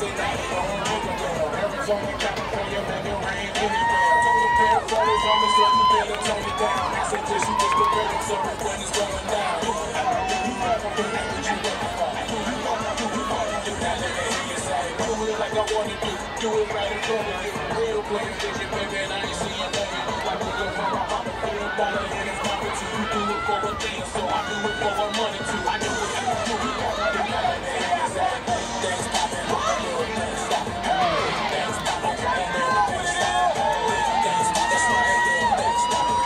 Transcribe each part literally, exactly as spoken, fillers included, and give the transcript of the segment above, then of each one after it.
Arizona, California, man, it rain anywhere. Told the pair of brothers on the certain bill and turn it down. I said, just you just prepare them service when it's going down. You have a belief that you ready for. You got it in your side. Do it like I want to do. Do it right in front of you. Real plain vision, baby, and I ain't seeing nothing. Like we go from my papa, feel baller in his pocket too. You do it for a thing, so I do it for my money too. I do it, I do it, you got it in your side. Things popping, little things stopping. Things popping, little things stopping. Things popping, little things stopping.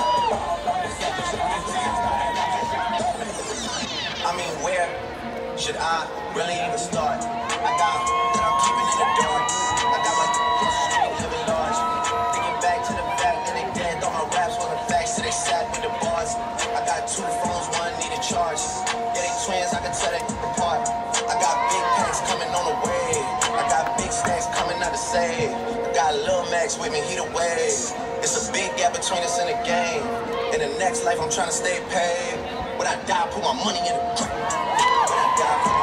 I mean, where should I really even start? I got that I'm keeping in the dark. I got my street living large. Thinking back to the fact that they dead, thought my raps were the facts, so they sat with the bars. I got two phones, one needed charge. Yeah, they twins, I can tell they apart. I got big packs coming on the way. I got big stacks coming out to save. I got Lil Max with me, he the wave. It's a big gap between us in the game. In the next life, I'm trying to stay paid. When I die, put my money in the grave. When I die,